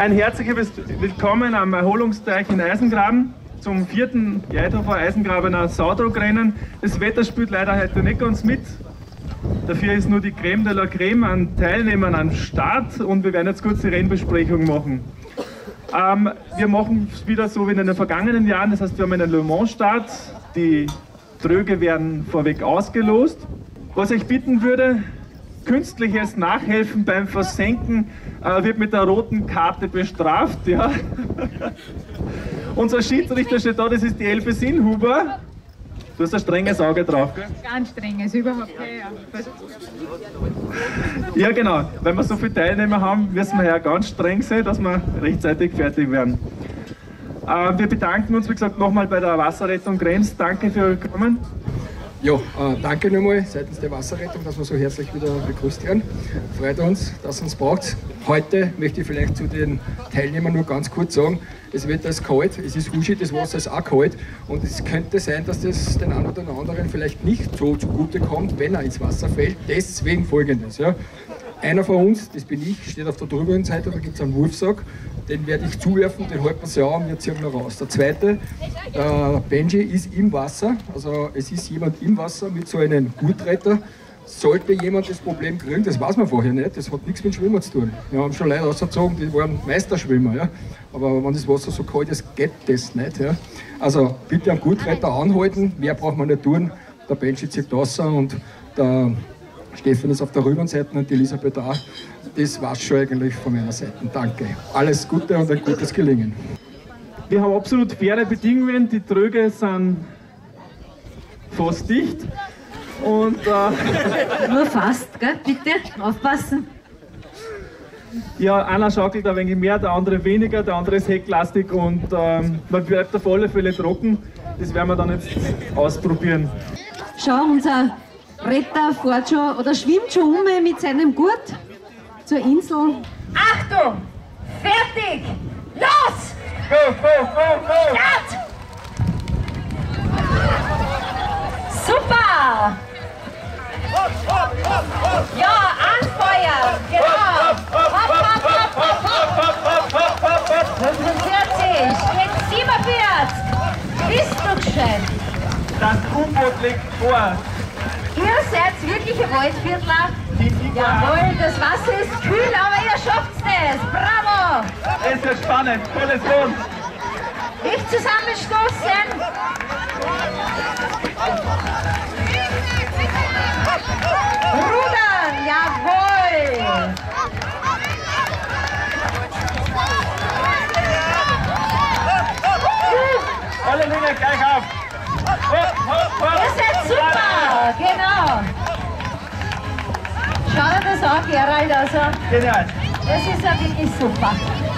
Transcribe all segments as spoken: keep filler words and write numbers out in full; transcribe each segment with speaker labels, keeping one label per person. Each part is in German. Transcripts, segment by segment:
Speaker 1: Ein herzliches Willkommen am Erholungsteich in Eisengraben zum vierten Jeidhofer Eisengrabener Saudruckrennen. Das Wetter spielt leider heute nicht ganz mit. Dafür ist nur die Creme de la Creme an Teilnehmern am Start und wir werden jetzt kurz die Rennbesprechung machen. Ähm, wir machen es wieder so wie in den vergangenen Jahren, das heißt wir haben einen Le Mans Start, die Tröge werden vorweg ausgelost. Was ich bitten würde, künstliches Nachhelfen beim Versenken äh, wird mit der roten Karte bestraft. Ja. Unser Schiedsrichter steht da, das ist die Elfe Sinhuber. Du hast ein strenges Auge drauf, gell?
Speaker 2: Ganz strenges, überhaupt kein.
Speaker 1: Ja genau, wenn wir so viele Teilnehmer haben, müssen wir ja ganz streng sein, dass wir rechtzeitig fertig werden. Äh, wir bedanken uns, wie gesagt, nochmal bei der Wasserrettung Krems. Danke für Ihr Kommen.
Speaker 3: Ja, äh, danke nochmal seitens der Wasserrettung, dass wir so herzlich wieder begrüßt werden. Freut uns, dass ihr uns braucht. Heute möchte ich vielleicht zu den Teilnehmern nur ganz kurz sagen, es wird das kalt, es ist Huschi, das Wasser ist auch kalt und es könnte sein, dass das den einen oder anderen vielleicht nicht so zugute kommt, wenn er ins Wasser fällt. Deswegen Folgendes. Ja. Einer von uns, das bin ich, steht auf der drüberen Seite, da gibt es einen Wurfsack, den werde ich zuwerfen, den halten wir sich an und wir ziehen ihn raus. Der zweite, äh, Benji, ist im Wasser, also es ist jemand im Wasser mit so einem Gurtretter. Sollte jemand das Problem kriegen, das weiß man vorher nicht, das hat nichts mit Schwimmen zu tun. Wir haben schon Leute ausgezogen, die waren Meisterschwimmer, ja? Aber wenn das Wasser so kalt ist, geht das nicht. Ja? Also bitte am Gurtretter anhalten, mehr braucht man nicht tun. Der Benji zieht raus und der Stefan ist auf der Rübenseite und die Elisabeth auch. Das war's schon eigentlich von meiner Seite. Danke. Alles Gute und ein gutes Gelingen.
Speaker 1: Wir haben absolut faire Bedingungen. Die Tröge sind fast dicht. Und, äh,
Speaker 2: nur fast, gell? Bitte aufpassen.
Speaker 1: Ja, einer schaukelt ein wenig mehr, der andere weniger, der andere ist hecklastig und ähm, man bleibt auf alle Fälle trocken. Das werden wir dann jetzt ausprobieren.
Speaker 2: Schau, unser Retter fährt schon oder schwimmt schon um mit seinem Gurt zur Insel.
Speaker 4: Achtung! Fertig! Los!
Speaker 1: Go, go, go, go!
Speaker 4: Start! Super! Ja, anfeuern! Genau! Hopp, hopp, hopp, hopp, hopp, hopp, hopp, hopp! fünfundvierzig! Jetzt siebenundvierzig! Bist du gescheit?
Speaker 1: Das U-Boot liegt vor!
Speaker 4: Ihr seid wirkliche Waldviertler. Jawohl, das Wasser ist kühl, aber ihr schafft es. Bravo!
Speaker 1: Es wird spannend, tolles Boot.
Speaker 4: Nicht zusammenstoßen. Rudern, jawohl.
Speaker 1: Alle Linien gleich auf. Hopp, hopp, hopp.
Speaker 4: Ihr seid super, genau. Schau dir das an, Gerald, also.
Speaker 1: Genial.
Speaker 4: Das ist ja wirklich super.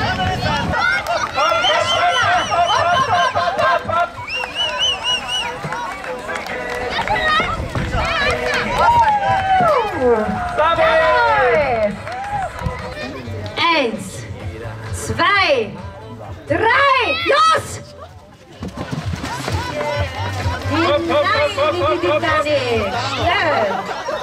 Speaker 4: Eins, zwei, drei, los! Nein, die, die, die, die, schnell!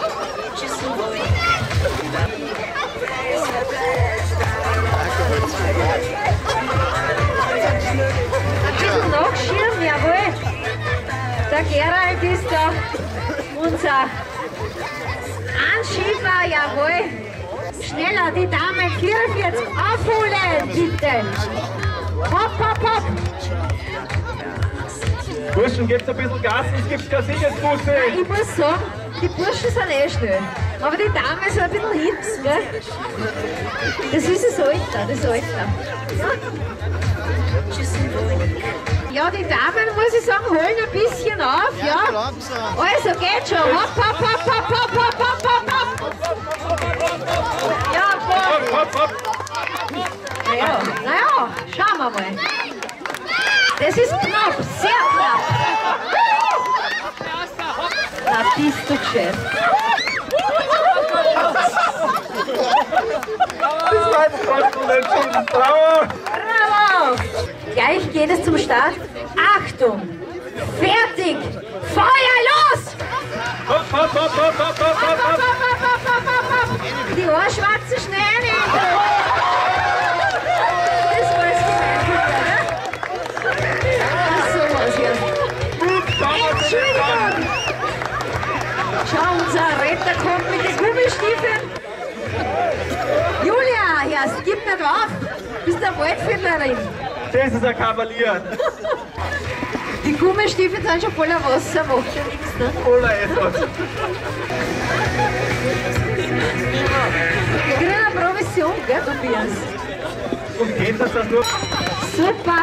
Speaker 4: Ein bisschen nachschirmen, jawohl. Der Gerald ist da unser Anschieber, jawohl. Schneller, die Damen vierundvierzig aufholen, bitte. Hopp, hopp, hopp.
Speaker 1: Burschen, gebt ein bisschen Gas, es gibt keine Siegesbusse.
Speaker 4: Ich muss sagen, die Burschen sind eh schnell. Aber die Damen sind ein bisschen hips, gell? Das ist das Alter, das Alter. Ja, die Damen, muss ich sagen, holen ein bisschen auf, ja? Also, geht schon. Hopp, hopp, hopp, hopp, hopp, hopp, hopp, hopp, hopp. Ja,
Speaker 1: Hopp, hopp, hopp.
Speaker 4: naja, naja, schauen wir mal. Das ist knapp, sehr knapp. Na, bist du gescheit.
Speaker 1: Das war jetzt fast unentschieden. Bravo!
Speaker 4: Bravo! Gleich geht es zum Start. Achtung! Fertig! Feuer los!
Speaker 1: Hopp, hopp, hopp, hopp, hopp, hopp, hopp, hopp.
Speaker 4: Die Ohrschwarze schnell nicht! Schau, unser Retter kommt mit den Gummistiefeln. Julia, ja, gib nicht auf. Bist eine Waldviertlerin.
Speaker 1: Das ist ein Kavalier.
Speaker 4: Die Gummistiefel sind schon voller Wasser, macht ja nichts, ne?
Speaker 1: Voller etwas.
Speaker 4: Wir kriegen eine Provision, gell, Tobias?
Speaker 1: Und geht das dann nur?
Speaker 4: Super.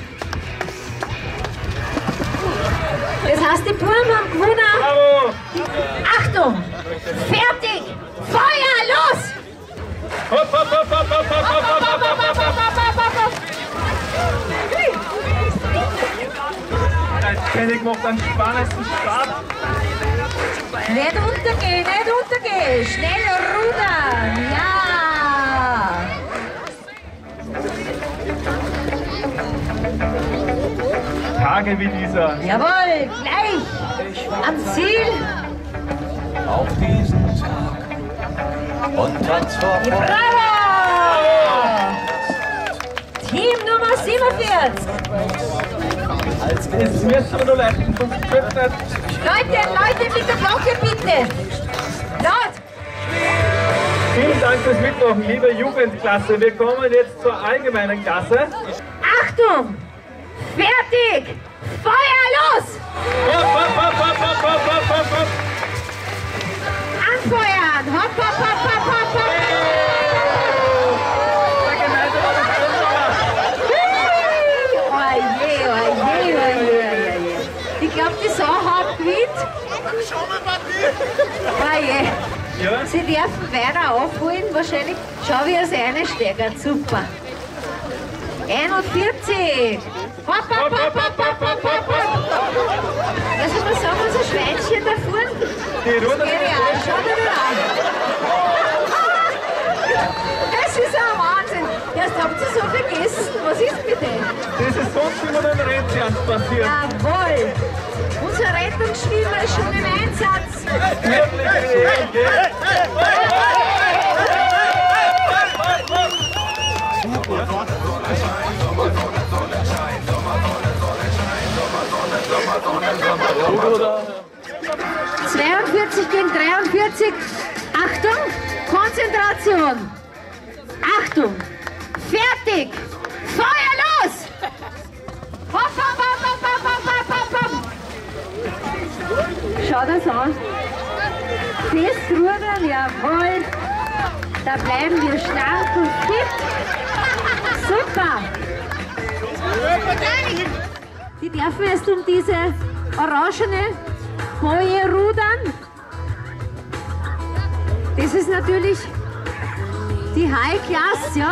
Speaker 4: Das heißt, die Buben haben gewonnen.
Speaker 1: Bravo!
Speaker 4: Achtung! Fertig! Feuer, los!
Speaker 1: Hopp, hopp, hopp, hopp, hopp, hopp, hopp, hopp, hopp, hopp, hopp. Der König macht einen spannendsten Start.
Speaker 4: Nicht untergehen, nicht untergehen! Schnell rudern! Ja!
Speaker 1: Tage wie dieser.
Speaker 4: Jawohl, gleich! Am Ziel!
Speaker 5: Auf diesen Tag und Tanz vor
Speaker 4: Bravo! Team Nummer siebenundvierzig!
Speaker 1: Jetzt müssen wir nur leisten, sonst schöpft nicht.
Speaker 4: Leute, Leute, mit der Glocke bitte! Laut!
Speaker 1: Vielen Dank fürs Mitmachen, liebe Jugendklasse. Wir kommen jetzt zur allgemeinen Klasse.
Speaker 4: Achtung! Fertig! Feuer, los!
Speaker 1: Hopp, hopp, hopp, hopp, hopp, hopp, hopp, hopp, hopp.
Speaker 4: Anfeuern! Hopp, hopp, hopp, hopp, hopp, hopp!
Speaker 1: Der gemeinsame
Speaker 4: Oje, oje, oje, oje. Ich glaube, die Sau hat gewinnt. Oje.
Speaker 1: Ja?
Speaker 4: Sie dürfen weiter aufholen, wahrscheinlich. Schau, wie er es einsteigert. Super. einundvierzig. Hopp, hopp, hopp, hopp, hopp, hopp, hopp, hopp. Also, was sagen wir so Schweinchen da vorne?
Speaker 1: Die Ruder.
Speaker 4: Genial, schau dir das an. Das ist ein Wahnsinn. Erst habt ihr so vergessen. Was ist mit dem?
Speaker 1: Das ist sonst immer beim Rennpferd passiert.
Speaker 4: Jawohl. Unser Rettungsschwimmer ist schon im Einsatz.
Speaker 1: Wirklich reell, gell?
Speaker 4: zweiundvierzig gegen dreiundvierzig. Achtung, Konzentration. Achtung, fertig. Feuer, los! Hopp, hopp, hopp, hopp, hopp, hopp, hopp, hopp. Schau das an. Fest rudern, jawohl. Da bleiben wir stark und fit. Super. Die dürfen jetzt um diese orangene Boje rudern. Das ist natürlich die High Class, ja.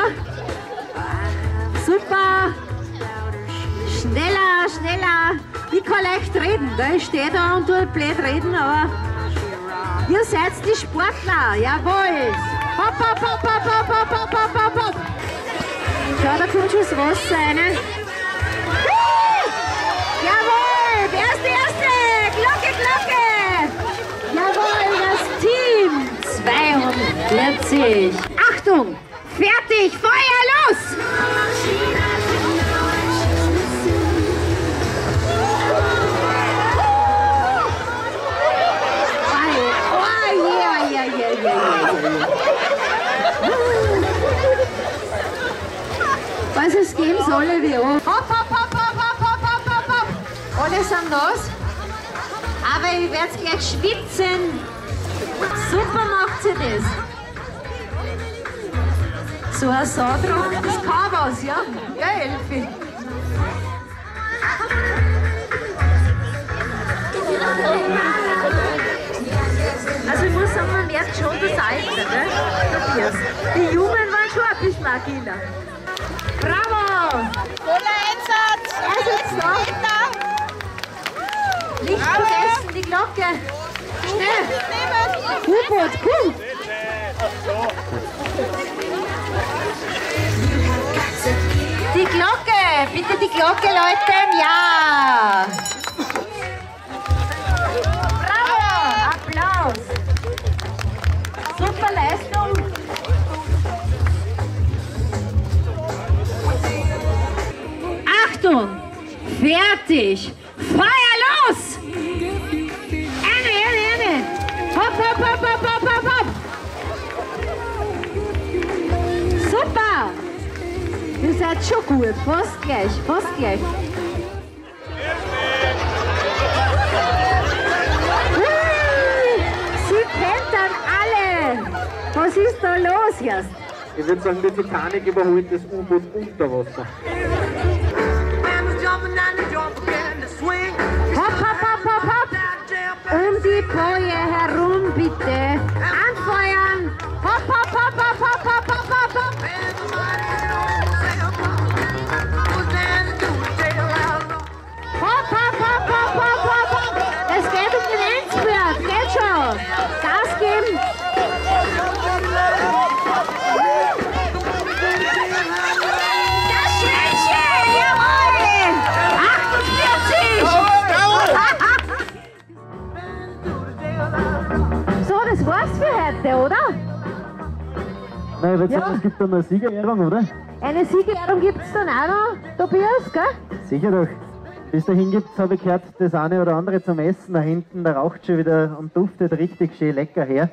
Speaker 4: Super. Schneller, schneller. Ich kann leicht reden, gell? Ich stehe da und tue blöd reden, aber ihr seid die Sportler, jawohl. Hopp, hopp, hopp, hopp, hopp, hopp, hopp, hopp, hopp, hopp. Schau, da kommt schon das Wasser rein. Jawohl, wer ist der Erste? Glocke, Glocke. Jawohl, das Team zweiundvierzig. Achtung, fertig, Feuer, los! Was es geben solle, wie auch. Hopp, hopp, hopp, hopp, hopp, hopp, hopp, hopp, hopp. Alle sind los. Aber ich werde gleich schwitzen. Super macht sie das. So ein Saudruck, das kann was, ja? Ja, Elfi. Also ich muss sagen, man merkt schon das Alter, ne? Die Jungen waren schon ein bisschen agiler. Bravo!
Speaker 6: Voller Einsatz!
Speaker 4: Er sitzt da. Nicht vergessen, die Glocke. Schnell! U-Boot, komm! Die Glocke! Bitte die Glocke läuten, ja! Bravo! Applaus! Super Leistung! Achtung! Fertig! Feuer los! Eine, eine, eine! seid schon gut. Fast gleich, fast gleich. Ui, Sie kentern alle. Was ist da los jetzt?
Speaker 7: Ich würde sagen, die Titanic überholt das U-Boot unter Wasser.
Speaker 4: Hopp, hopp, hopp, hopp, hopp. Um die Boje herum, bitte. Anfeuern. Hopp, hopp, hopp, hopp, hopp, hopp, hopp, hopp, hopp. Hopp, hopp, hopp, hopp, hopp, hopp, hopp. Es geht um den Endspurt. Geht schon. Gas geben. Das Schwänzchen, jawohl. achtundvierzig. So, das war's für heute, oder?
Speaker 7: Nein, ich würde
Speaker 4: Ja.
Speaker 7: sagen, es gibt da noch eine Siegerehrung, oder?
Speaker 4: Eine Siegerehrung gibt es dann auch noch, Tobias, gell?
Speaker 7: Sicher doch. Bis dahin gibt es, habe ich gehört, das eine oder andere zum Essen. Da hinten, da raucht schon wieder und duftet richtig schön lecker her.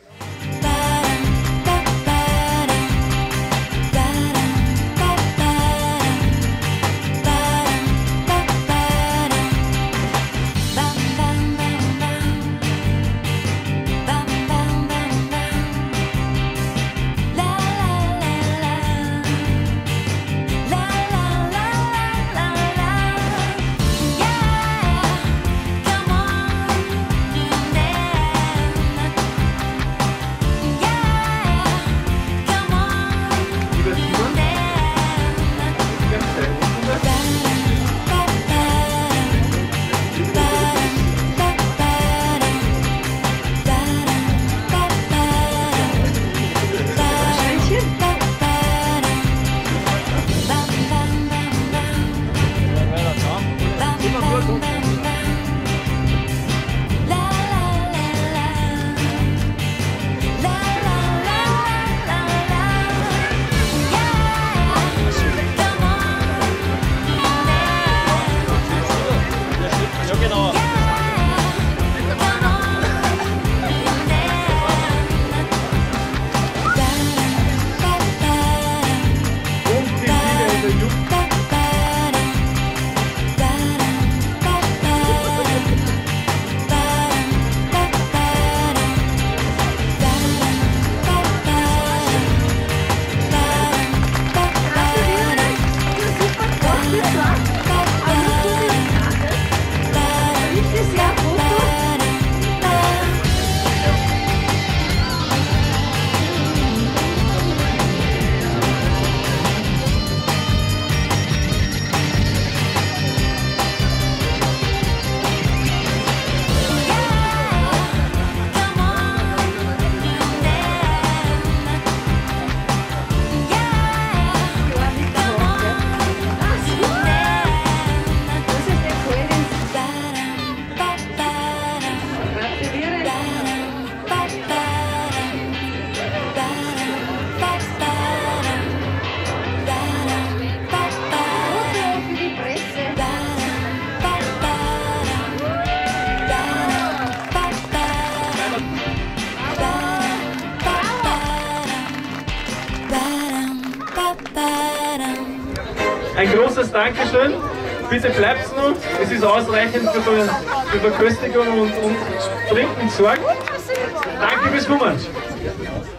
Speaker 1: Ein großes Dankeschön. Bitte bleibt noch. Es ist ausreichend für, für Verköstigung und, und Trinken sorgt. Danke fürs Kommen.